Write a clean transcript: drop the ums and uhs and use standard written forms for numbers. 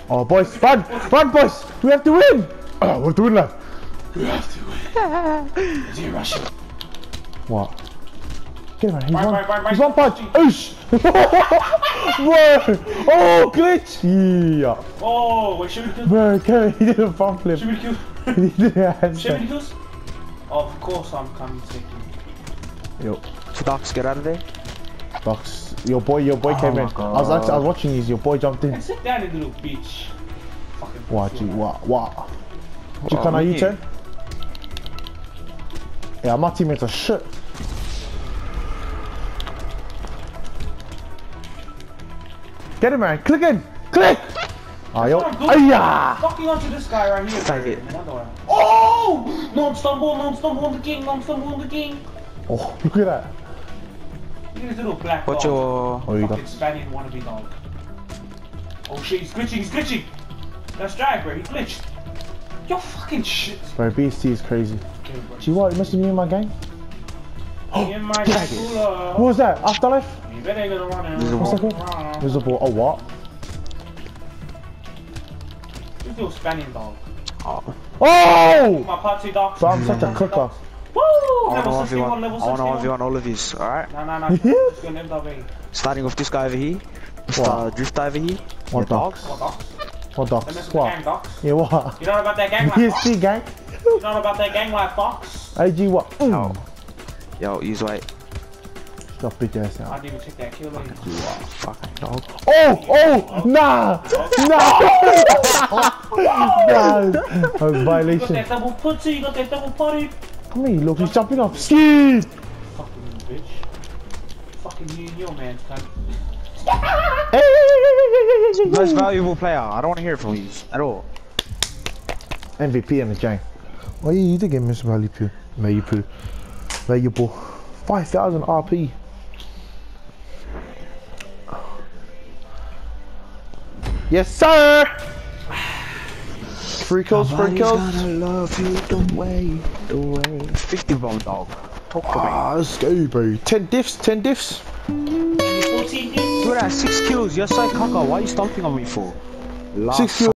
Oh, boys, run! Run, boys! We have to win! Oh, we're doing that. We have to win. Is he rushing? What? Get him, man. He's Right. one punch. Oosh! Bro! Oh, glitch! Yeah. Oh, wait, should we kill? Bro, Kevin, he did a front flip. Should we kill? He did a handstand. Should we kill? Of course I'm coming to take you. Yo, Docs, get out of there. Docs, your boy came in. I was watching these. Your boy jumped in. And sit down, you little bitch. Fucking. What? G, what? G, can I U-turn? Yeah, my teammates are shit. Get him, man. Click in. Click. Ah, yo. Ayah. Fucking onto this guy right here. Thank it. Oh! Non-stumble on the king, non-stumble on the king. Oh, look at that. Look at this little black What's dog. your... You Fucking Spaniard wannabe dog. Oh shit, he's glitching. That's drag, bro, he glitched. Yo, fucking shit. Bro, BST is crazy. Okay, bro. Gee, what? You must be me in my gang? Me and my cooler. What was that? Afterlife? You better ain't gonna run out. What's that called? Visible. Oh, what? This little Spaniard dog. Oh! My party dog. Bro, I'm such a cooker. Woo! I Level wanna 61, level 61. 1v1 all of these, alright? No. Let's go MW. Starting with this guy over here. What? Drift over here. What Your dogs? What dogs? What Them dogs? is the gang What? dogs. Yeah, what? You know about that gang life, BST gang? You know about that gang life, Fox? AG what? Oh. Yo, use weight. Stop bitch ass I out. didn't even check that kill lane. Fucking dog. Oh! Nah! Nah! That was You got violation. that double putty, you got that double putty. Come here, look, he's jumping off. Ski! Fucking little bitch. Fucking you and your man, cunt. Most valuable player. I don't want to hear it from you at all. MVP in the gang. Oh yeah, you did get Mr. Valuable. 5,000 RP. Yes, sir! Free kills. Gonna love you the way. 50 bomb dog. Talk to me. Ah, let's go, bro. 10 diffs. 14 Dude, I had 6 kills. You're so caca. Why are you stomping on me for? 6 kills.